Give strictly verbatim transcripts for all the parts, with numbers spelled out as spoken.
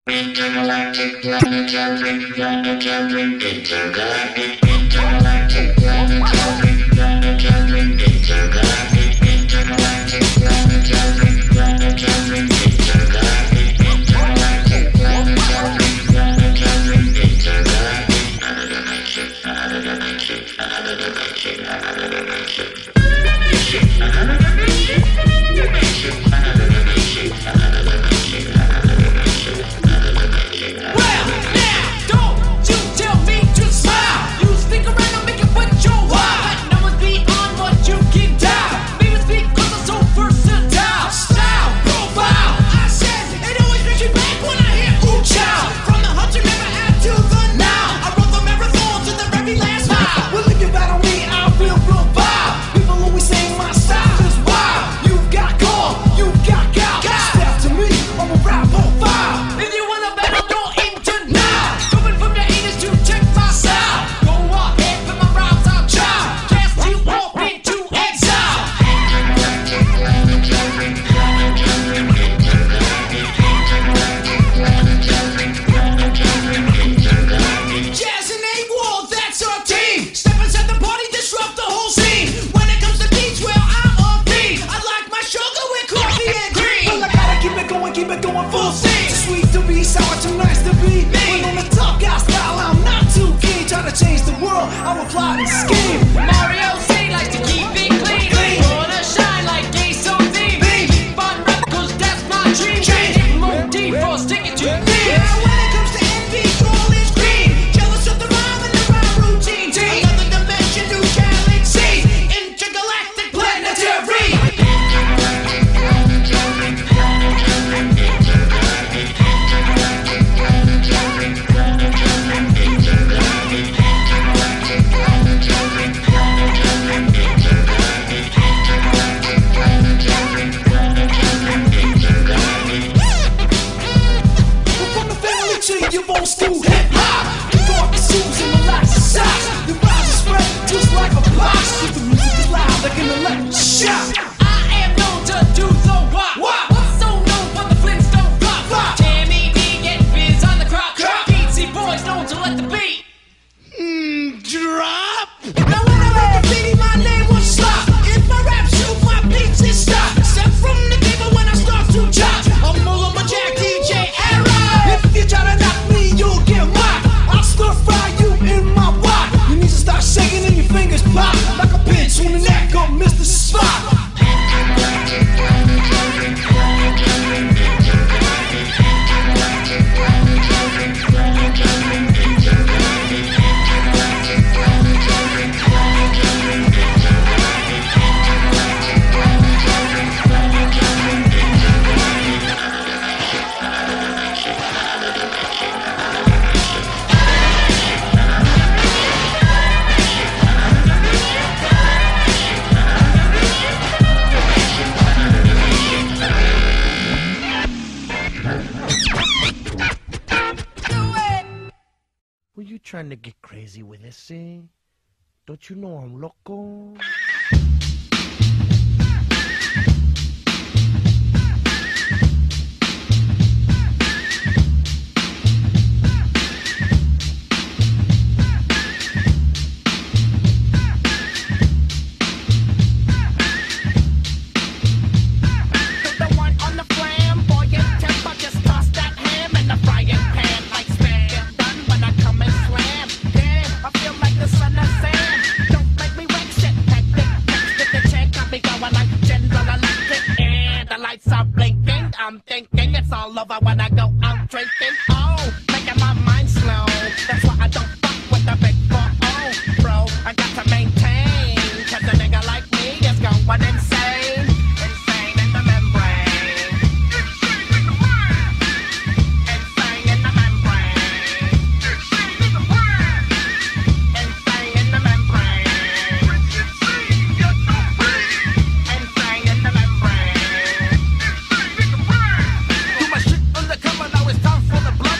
Intergalactic planetary, planetary, intergalactic, intergalactic planetary, planetary, intergalactic, intergalactic planetary, planetary, intergalactic, intergalactic planetary, planetary, intergalactic. Another dimension, another dimension, another dimension, another dimension. Dimension, another dimension, dimension, another dimension, another dimension, another dimension. Well, now, don't you tell me to smile. You stick around and make it what you want. But no one's beyond what you can dial. Maybe it's because I'm so versatile. Style, profile, I said it always brings me back when I hear ooh child. From the hunt you never had to the now. I run the marathon to the very last mile. Well, if you bet on me, I will revive. People always say my style is wild. You got call, you got gal. Step to me, I'm a rap on fire. If you wanna bet, I'm going into now. Coming from the haters to check my style. Go ahead for my rhymes, I'll try. Cast you off into exile. Intergalactic planetary, planetary, intergalactic, intergalactic planetary, planetary, intergalactic. Jazz and A-Wall, that's our team. Step inside the party, disrupt the whole scene. When it comes to beats, well, I'm on beat. I like my sugar with coffee and cream. Well, I gotta keep it going, keep it going full steam. Too sweet to be sour, too nice to be me. When on the top guy style, I'm not too keen. Try to change the world, I will plot and scheme. Mario C likes to keep it clean. Clean. Wanna shine like Ace on T V. Fun rap, cause that's my dream. Dream. More deep for sticking to me. Yeah, when it comes to envy, all is green. Jealous of the rhyme and the rhyme routine. Another dimension, new galaxy. Intergalactic planetary. Intergalactic planetary, planetary, intergalactic, intergalactic planetary, planetary, intergalactic, intergalactic planetary, planetary, intergalactic, intergalactic planetary, planetary, intergalactic. We're from the family tree, you old school hip hop. You thought the shoes and relax the socks. Your rise is spread just like a box. If the music is loud, like an electric shock. I am known to do the wop. Wop. So known for the Flintstone pop. Pop. Jammy D get biz on the crop. Crop. Beatsy boys known to let the beat mm, drop. Now when I make a beat, my name will stop. If my rap shoot, my beats is stop. Step from the table when I start to chop. I'm all on my Jack D J era. If you try to knock me, you'll get mocked. I'll stir fry you in my wok. Your knees will start shaking and your fingers pop like a pinch on the neck of Mister Spock. Intergalactic planetary, planetary, intergalactic, intergalactic planetary, planetary, intergalactic, intergalactic planetary, planetary, intergalactic, intergalactic planetary, planetary, intergalactic. Another dimension, another dimension, another dimension, another Were you trying to get crazy with this thing? Don't you know I'm loco? The one on the flamboyant temper, just toss that ham in the frying pan like spam. Get done when I come and slam. Damn, I feel like the son of Sam. Don't make me wreck shit. Hectic, text with the check. I be going like General Electric, and the lights are blinking. I'm thinking it's all over when I go out drinking. Oh, making my mind slow. That's why I don't fuck with the big four oh, bro. I got to maintain, cause a nigga like me is going insane. Insane in the membrane. Insane in the brain. Insane in the membrane. Insane in the brain. Insane in the membrane. Insane, you're so free. Insane in the membrane. Insane in the brain. Do my shit undercover, now it's time for the blood.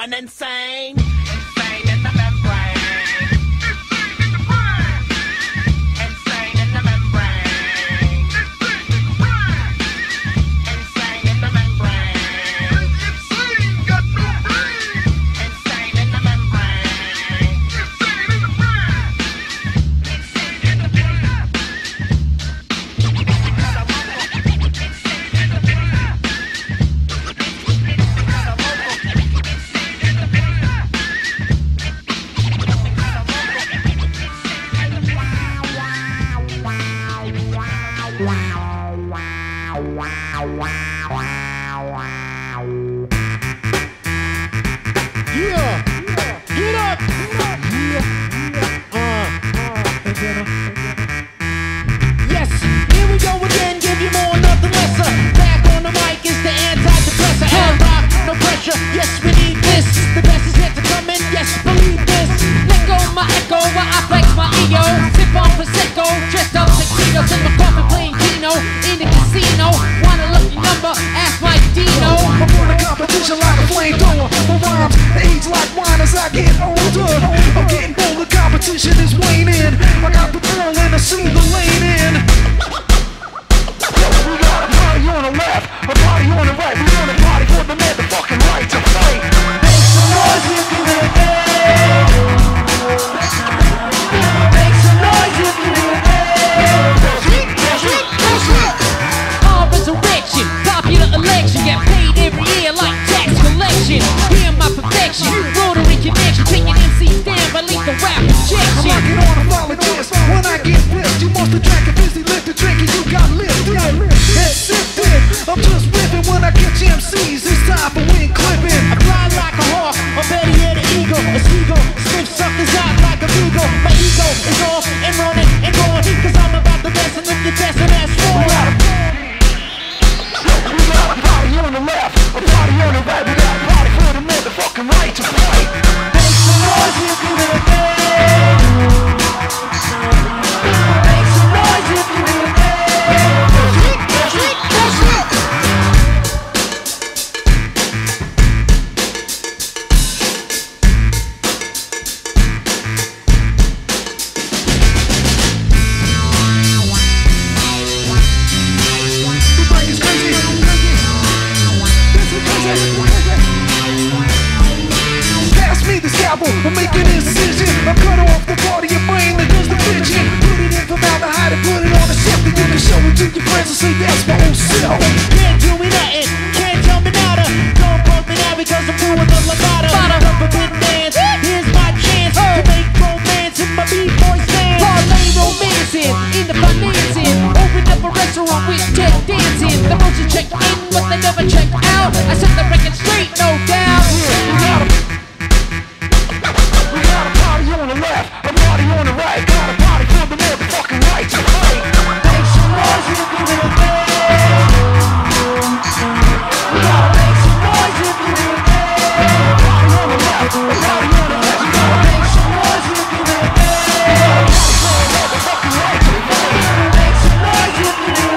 going insane. Insane in the membrane. Insane in the membrane. Insane in the membrane. Insane got no brain. Insane in the membrane. Insane in the brain. Insane in the brain. Yes, here we go again, give you more, nothing lesser. Back on the mic is the antidepressant. And rock, no pressure, yes we need this. The best is yet to come in, yes believe this. Let go my echo, while I flex my ego. Sip on Prosecco, dressed up tuxedos in my coffin playing Keno. In the casino, want a lucky number, ask my Dino. I'm on the competition like a flamethrower. My rhymes age like wine as I get older. I'm getting bolder, competition is waning. I got the ball and I see the lane in. We got a party on the left, a party on the right. We want a party for the motherfucking right to fight. Make some noise if you hear it. Make some noise if you hear it. All resurrection, popular election, get paid every year like tax collection. Hear my perfection, rotary connection, taking M Cs down by lethal rap I'm injection. knocking on a volunteers. When I get pissed, you must have drank a busy lift a drink and you got lifted. Head sifted. I'm just ripping when I catch M Cs. It's time for wing clipping. I fly like a hawk, or better yet an eagle, a seagull, sniff suckers out like a beagle. My ego is off and running and going, cause I'm about the best and if you're best and that's We wrong. got a we got a party on the left, a party on the right. We got a party for the motherfucking right to fight. Make some noise if you hear it. Make some noise if you hear it. The brain is crazy. This is crazy. Pass me the scalpel, I'm making an incision. I cut off the part of your brain that does the bitching. Put it in formaldehyde and put it on a shelf. Then you can show it to your friends and say that's my old self. Can't do me nothing, can't tell me nada. Don't punk me now because I'm doing the levada. The forbidden dance, here's my chance to make romance in my B-boy stance. Parlay romancing, in the financing. Open up a restaurant with tech dancing. The motion check in, but they never check out. I set the record straight, no doubt. We got a we got a party on the left, a party on the right. Got a party for the motherfucking right to fight. Make some noise if you hear it. We gotta make some noise if you hear it. Party on the left, a party on the right. We gotta make some noise if you hear it. We got a party for the motherfucking right to fight. Make some noise if you hear it.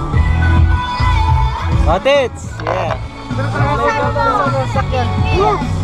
Otits! Yeah.